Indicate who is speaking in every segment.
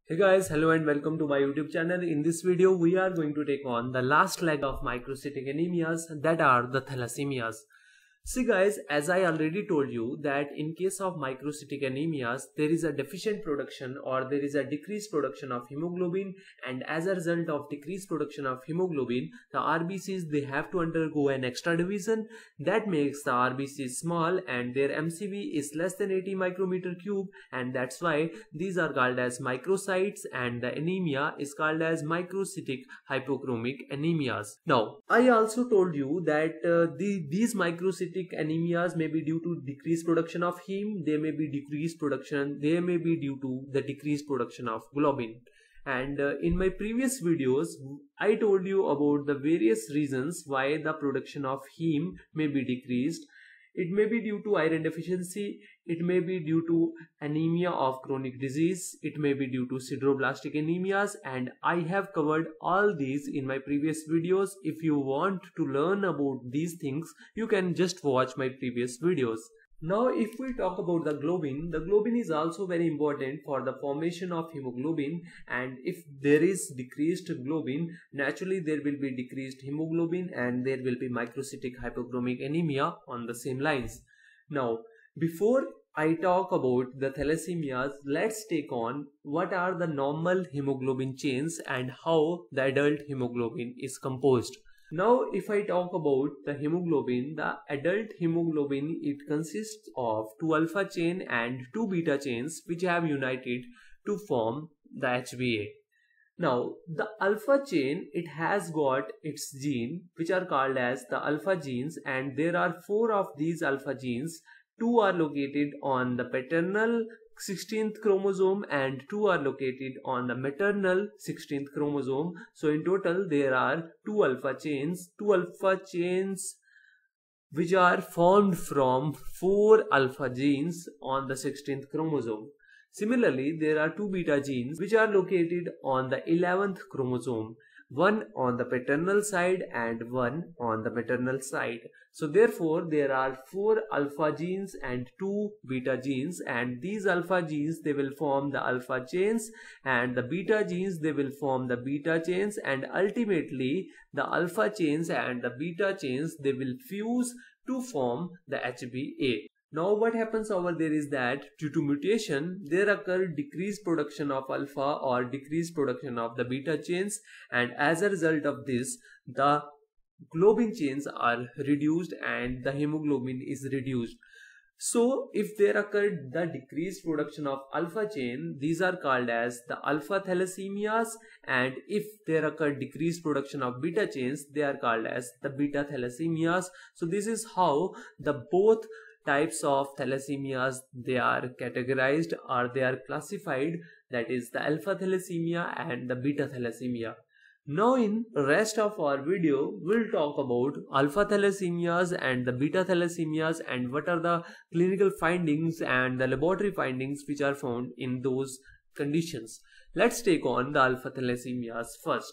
Speaker 1: Hey guys, hello and welcome to my YouTube channel. In this video, we are going to take on the last leg of microcytic anemias, that are the thalassemias. See guys, as I already told you that in case of microcytic anemias, there is a deficient production or there is a decreased production of hemoglobin, and as a result of decreased production of hemoglobin, the RBCs, they have to undergo an extra division that makes the RBCs small and their MCV is less than 80 micrometer cube, and that's why these are called as microcytes and the anemia is called as microcytic hypochromic anemias. Now, I also told you that these microcytic anemias may be due to decreased production of heme, they may be due to the decreased production of globin. And in my previous videos, I told you about the various reasons why the production of heme may be decreased. It may be due to iron deficiency, it may be due to anemia of chronic disease, it may be due to sideroblastic anemias, and I have covered all these in my previous videos. If you want to learn about these things, you can just watch my previous videos. Now, if we talk about the globin is also very important for the formation of hemoglobin, and if there is decreased globin, naturally there will be decreased hemoglobin and there will be microcytic hypochromic anemia on the same lines. Now, before I talk about the thalassemias, let's take on what are the normal hemoglobin chains and how the adult hemoglobin is composed. Now, if I talk about the hemoglobin, the adult hemoglobin, it consists of 2 alpha chain and 2 beta chains which have united to form the HbA. Now, the alpha chain, it has got its gene which are called as the alpha genes, and there are 4 of these alpha genes. 2 are located on the paternal 16th chromosome and 2 are located on the maternal 16th chromosome. So in total there are 2 alpha chains which are formed from 4 alpha genes on the 16th chromosome. Similarly, there are 2 beta genes which are located on the 11th chromosome, one on the paternal side and one on the maternal side. So therefore there are 4 alpha genes and 2 beta genes, and these alpha genes, they will form the alpha chains, and the beta genes, they will form the beta chains, and ultimately the alpha chains and the beta chains, they will fuse to form the HbA. Now what happens over there is that due to mutation, there occur decreased production of alpha or decreased production of the beta chains, and as a result of this, the globin chains are reduced and the hemoglobin is reduced. So if there occurred the decreased production of alpha chain, these are called as the alpha thalassemias, and if there occurred decreased production of beta chains, they are called as the beta thalassemias. So this is how the both types of thalassemias, they are categorized or they are classified, that is the alpha thalassemia and the beta thalassemia. Now in rest of our video, we'll talk about alpha thalassemias and the beta thalassemias and what are the clinical findings and the laboratory findings which are found in those conditions. Let's take on the alpha thalassemias first.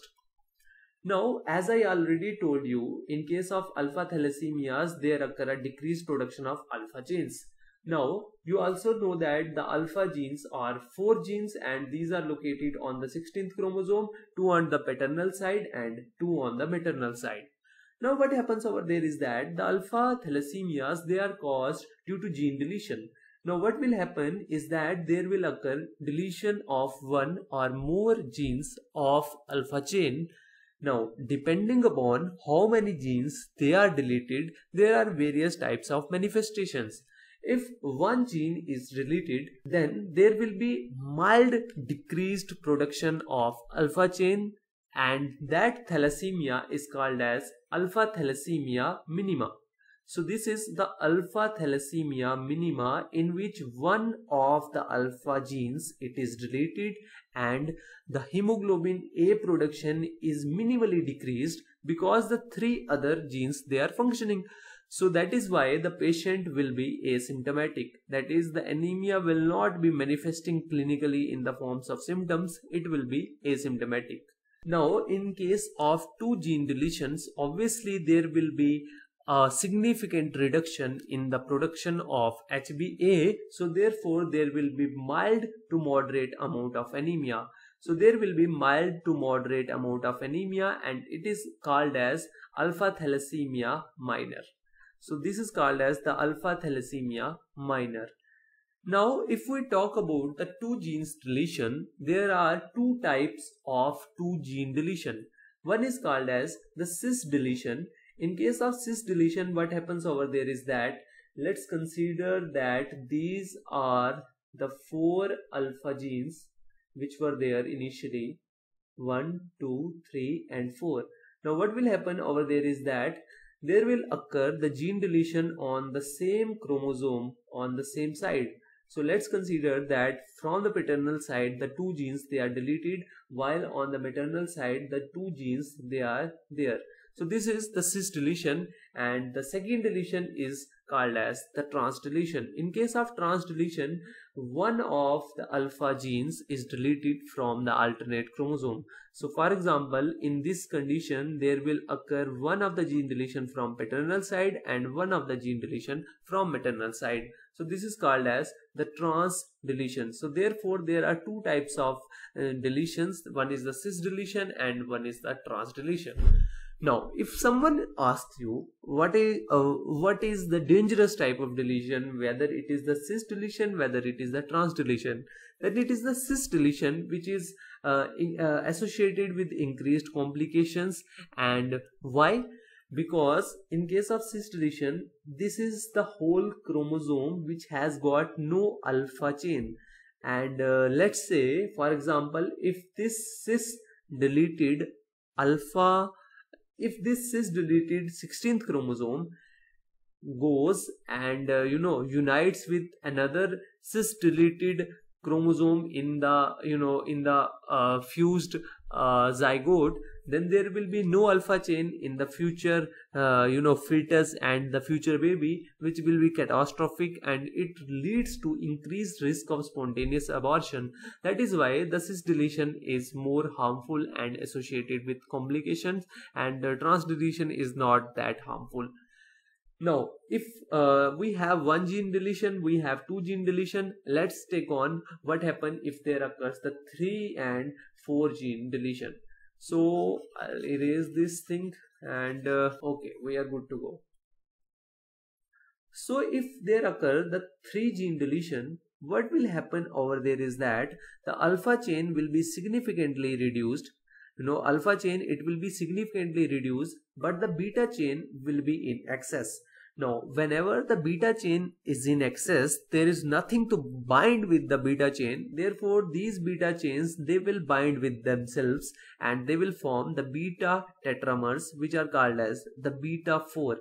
Speaker 1: Now, as I already told you, in case of alpha thalassemias, there occur a decreased production of alpha genes. Now, you also know that the alpha genes are 4 genes and these are located on the 16th chromosome, 2 on the paternal side and 2 on the maternal side. Now, what happens over there is that the alpha thalassemias, they are caused due to gene deletion. Now, what will happen is that there will occur deletion of 1 or more genes of alpha chain. Now, depending upon how many genes they are deleted, there are various types of manifestations. If one gene is deleted, then there will be mild decreased production of alpha chain, and that thalassemia is called as alpha thalassemia minima. So this is the alpha thalassemia minima, in which one of the alpha genes, it is deleted and the hemoglobin A production is minimally decreased because the 3 other genes, they are functioning. So that is why the patient will be asymptomatic. That is, the anemia will not be manifesting clinically in the forms of symptoms, it will be asymptomatic. Now in case of 2 gene deletions, obviously there will be a significant reduction in the production of HbA, so therefore there will be mild to moderate amount of anemia. So there will be mild to moderate amount of anemia, and it is called as alpha thalassemia minor. So this is called as the alpha thalassemia minor. Now if we talk about the two genes deletion, there are two types of two gene deletion. One is called as the cis deletion. In case of cis deletion, what happens over there is that, let's consider that these are the 4 alpha genes which were there initially, 1, 2, 3 and 4. Now what will happen over there is that there will occur the gene deletion on the same chromosome on the same side. So let's consider that from the paternal side the two genes they are deleted, while on the maternal side the two genes they are there. So this is the cis deletion, and the second deletion is called as the trans deletion. In case of trans deletion, one of the alpha genes is deleted from the alternate chromosome. So for example, in this condition there will occur one of the gene deletion from paternal side and one of the gene deletion from maternal side. So this is called as the trans deletion. So therefore there are two types of deletions. One is the cis deletion and one is the trans deletion. Now, if someone asks you what is the dangerous type of deletion, whether it is the cis deletion, whether it is the trans deletion, then it is the cis deletion which is associated with increased complications. And why? Because in case of cis deletion, this is the whole chromosome which has got no alpha chain. And let's say, for example, if this cis deleted 16th chromosome goes and unites with another cis deleted chromosome in the fused zygote, then there will be no alpha chain in the future fetus and the future baby, which will be catastrophic, and it leads to increased risk of spontaneous abortion. That is why the cis deletion is more harmful and associated with complications, and trans deletion is not that harmful. Now, if we have one gene deletion, we have two gene deletion. Let's take on what happens if there occurs the 3 and 4 gene deletion. So I'll erase this thing, and okay, we are good to go. So if there occur the 3 gene deletion, what will happen over there is that the alpha chain will be significantly reduced. Alpha chain, it will be significantly reduced, but the beta chain will be in excess. Now, whenever the beta chain is in excess, there is nothing to bind with the beta chain. Therefore, these beta chains, they will bind with themselves and they will form the beta tetramers, which are called as the beta 4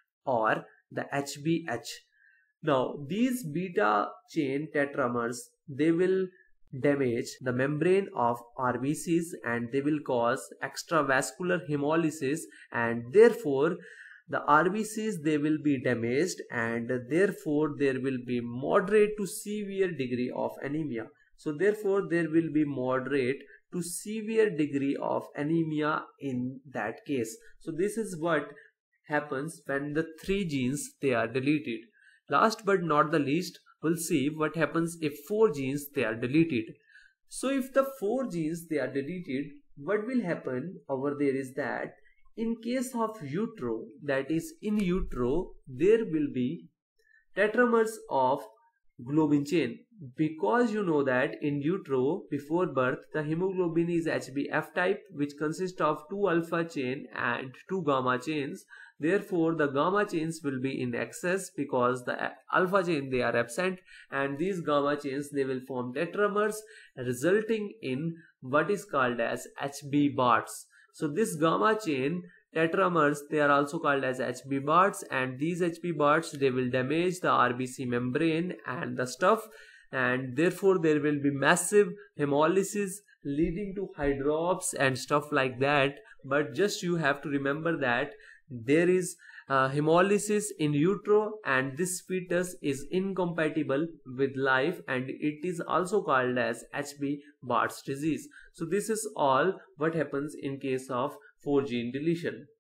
Speaker 1: or the HbH. Now, these beta chain tetramers, they will damage the membrane of RBCs and they will cause extravascular hemolysis, and therefore the RBCs, they will be damaged, and therefore there will be moderate to severe degree of anemia. So therefore there will be moderate to severe degree of anemia in that case. So this is what happens when the 3 genes they are deleted. Last but not the least, we'll see what happens if 4 genes they are deleted. So if the 4 genes they are deleted, what will happen over there is that in case of utero, that is in utero, there will be tetramers of globin chain, because you know that in utero before birth the hemoglobin is HbF type, which consists of 2 alpha chain and 2 gamma chains. Therefore the gamma chains will be in excess because the alpha chain they are absent, and these gamma chains they will form tetramers, resulting in what is called as Hb BARTs. So this gamma chain tetramers, they are also called as Hb BARTs, and these Hb BARTs they will damage the RBC membrane and the stuff, and therefore there will be massive hemolysis leading to hydrops and stuff like that. But just you have to remember that there is hemolysis in utero, and this fetus is incompatible with life, and it is also called as Hb BARTs disease. So this is all what happens in case of 4 gene deletion.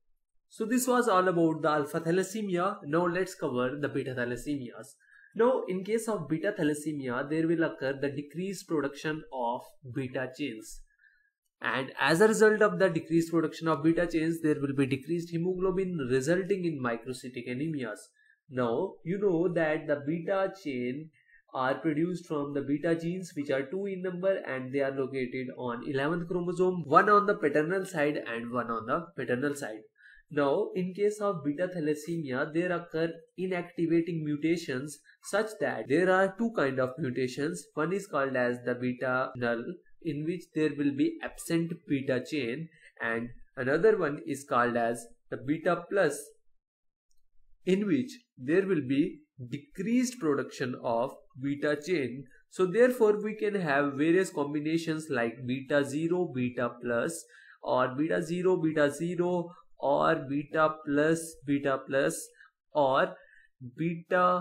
Speaker 1: So this was all about the alpha thalassemia. Now let's cover the beta thalassemias. Now in case of beta thalassemia, there will occur the decreased production of beta chains. And as a result of the decreased production of beta chains, there will be decreased hemoglobin resulting in microcytic anemias. Now you know that the beta chain are produced from the beta genes, which are 2 in number, and they are located on 11th chromosome, one on the paternal side and one on the paternal side. Now in case of beta thalassemia, there occur inactivating mutations such that there are two kind of mutations. One is called as the beta null, in which there will be absent beta chain, and another one is called as the beta plus, in which there will be decreased production of beta chain. So therefore we can have various combinations like beta 0 beta plus, or beta 0 beta 0, or beta plus, or beta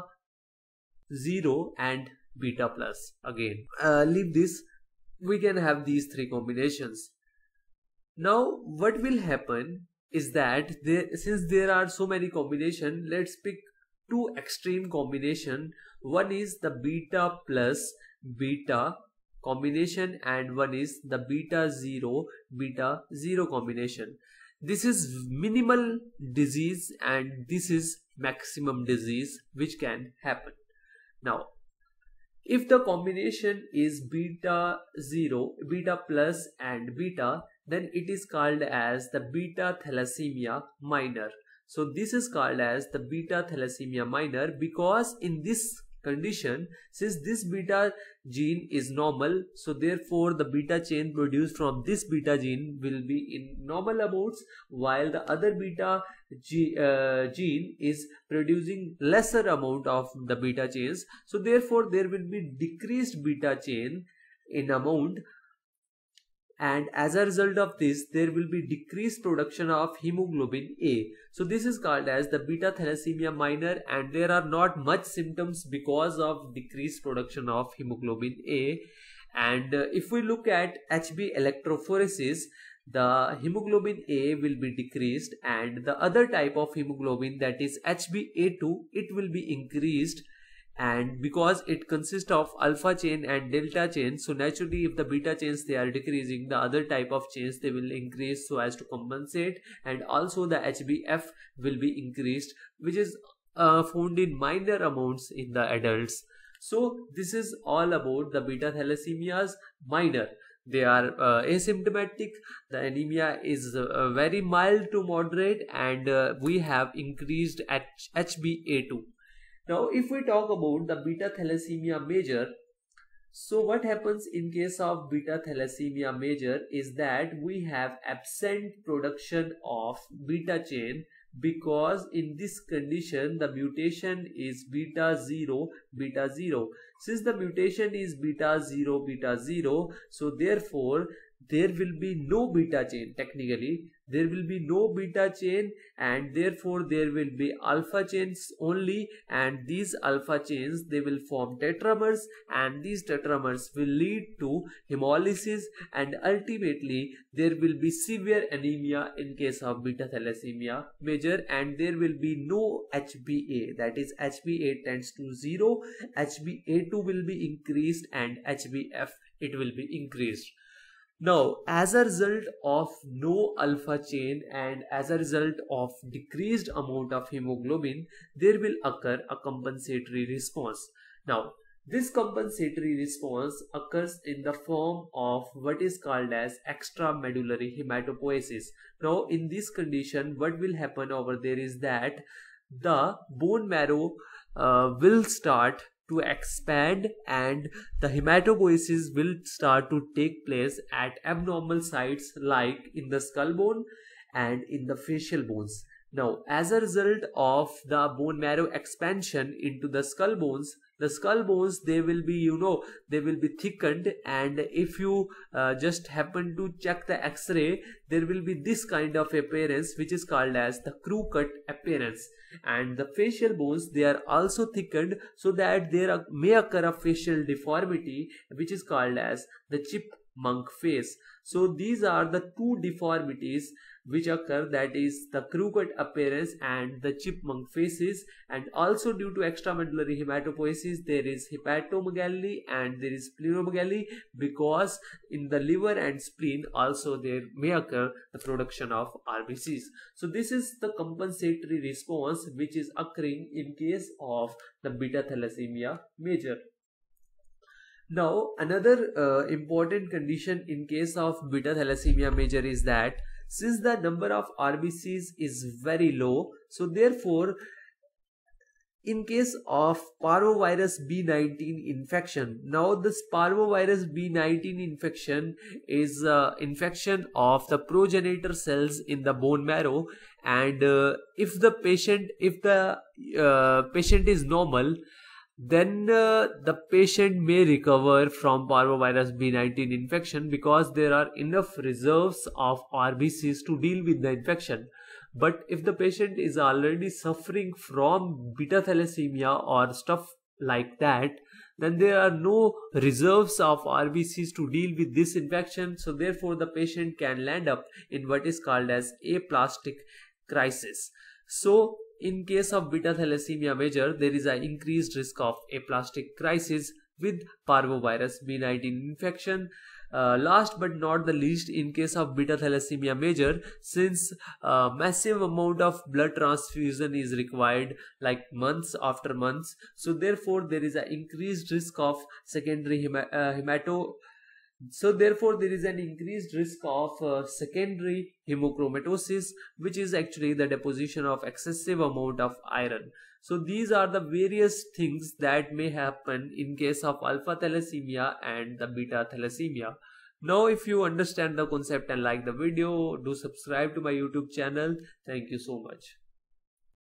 Speaker 1: 0 and beta plus. Again, leave this, we can have these three combinations. Now what will happen is that since there are so many combinations, let's pick two extreme combination. One is the beta plus beta combination, and one is the beta 0 beta 0 combination. This is minimal disease and this is maximum disease which can happen. Now if the combination is beta 0 beta plus and beta, then it is called as the beta thalassemia minor. So this is called as the beta thalassemia minor, because in this condition, since this beta gene is normal, so therefore the beta chain produced from this beta gene will be in normal amounts, while the other beta gene is producing lesser amount of the beta chains. So therefore there will be decreased beta chain in amount, and as a result of this there will be decreased production of hemoglobin A. So this is called as the beta thalassemia minor, and there are not much symptoms because of decreased production of hemoglobin A. And if we look at HB electrophoresis, the hemoglobin A will be decreased, and the other type of hemoglobin, that is HbA2, it will be increased. And because it consists of alpha chain and delta chain, so naturally if the beta chains they are decreasing, the other type of chains they will increase so as to compensate, and also the HbF will be increased, which is found in minor amounts in the adults. So this is all about the beta thalassemias minor. They are asymptomatic, the anemia is very mild to moderate, and we have increased HbA2. Now if we talk about the beta thalassemia major, so what happens in case of beta thalassemia major is that we have absent production of beta chain, because in this condition the mutation is beta 0 beta 0. Since the mutation is beta 0 beta 0, so therefore there will be no beta chain. Technically there will be no beta chain, and therefore there will be alpha chains only, and these alpha chains they will form tetramers, and these tetramers will lead to hemolysis, and ultimately there will be severe anemia in case of beta thalassemia major, and there will be no HbA, that is HbA tends to 0, HbA2 will be increased, and HbF it will be increased. Now, as a result of no alpha chain and as a result of decreased amount of hemoglobin, there will occur a compensatory response. Now, this compensatory response occurs in the form of what is called as extramedullary hematopoiesis. Now, in this condition, what will happen over there is that the bone marrow will start to expand, and the hematopoiesis will start to take place at abnormal sites like in the skull bone and in the facial bones. Now, as a result of the bone marrow expansion into the skull bones they will be, they will be thickened, and if you just happen to check the x-ray, there will be this kind of appearance which is called as the crew cut appearance. And the facial bones they are also thickened, so that there may occur a facial deformity which is called as the chip monk face. So these are the two deformities which occur, that is the crooked appearance and the chipmunk faces. And also due to extramedullary hematopoiesis there is hepatomegaly and there is splenomegaly, because in the liver and spleen also there may occur the production of RBCs. So this is the compensatory response which is occurring in case of the beta thalassemia major. Now another important condition in case of beta thalassemia major is that since the number of RBCs is very low, so therefore in case of parvovirus B19 infection, now this parvovirus B19 infection is infection of the progenitor cells in the bone marrow, and if the patient is normal, then the patient may recover from parvovirus B19 infection because there are enough reserves of RBCs to deal with the infection. But if the patient is already suffering from beta thalassemia or stuff like that, then there are no reserves of RBCs to deal with this infection. So therefore the patient can land up in what is called as aplastic crisis. So in case of beta thalassemia major, there is an increased risk of aplastic crisis with parvovirus B19 infection. Last but not the least, in case of beta thalassemia major, since massive amount of blood transfusion is required, like months after months, so therefore there is an increased risk of secondary secondary hemochromatosis, which is actually the deposition of excessive amount of iron. So these are the various things that may happen in case of alpha thalassemia and the beta thalassemia. Now if you understand the concept and like the video, do subscribe to my YouTube channel. Thank you so much.